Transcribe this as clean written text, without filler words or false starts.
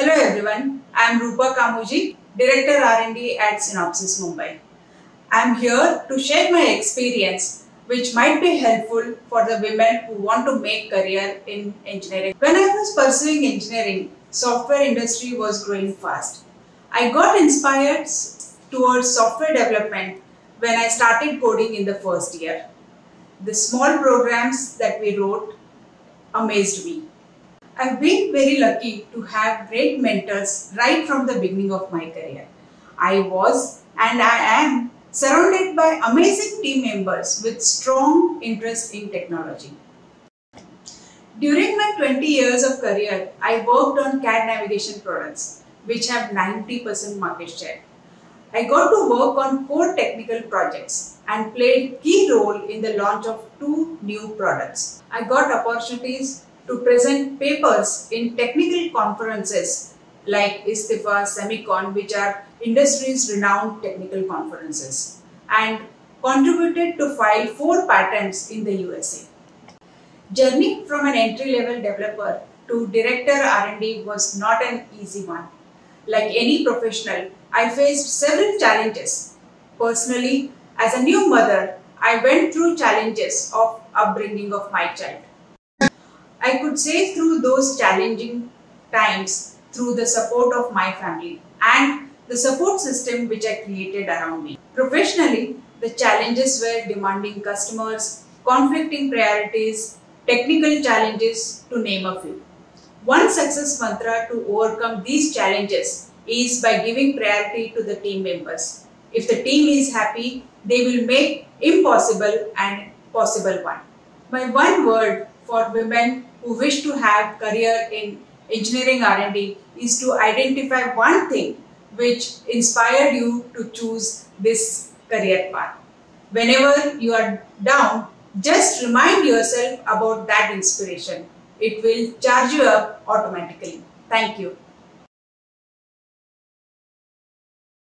Hello everyone, I am Rupa Kamuji, Director R&D at Synopsys Mumbai. I am here to share my experience which might be helpful for the women who want to make career in engineering. When I was pursuing engineering, software industry was growing fast. I got inspired towards software development when I started coding in the first year. The small programs that we wrote amazed me. I've been very lucky to have great mentors right from the beginning of my career. I was and I am surrounded by amazing team members with strong interest in technology. During my 20 years of career, I worked on CAD navigation products, which have 90% market share. I got to work on core technical projects and played key role in the launch of 2 new products. I got opportunities to present papers in technical conferences like ISTIFA, Semicon, which are industry's renowned technical conferences, and contributed to file 4 patents in the USA. Journey from an entry-level developer to director R&D was not an easy one. Like any professional, I faced several challenges. Personally, as a new mother, I went through challenges of upbringing of my child. I could say through those challenging times through the support of my family and the support system which I created around me. Professionally, the challenges were demanding customers, conflicting priorities, technical challenges, to name a few. One success mantra to overcome these challenges is by giving priority to the team members. If the team is happy, they will make impossible and possible one. My one word for women who wish to have career in engineering R&D is to identify one thing which inspired you to choose this career path. Whenever you are down, just remind yourself about that inspiration. It will charge you up automatically. Thank you.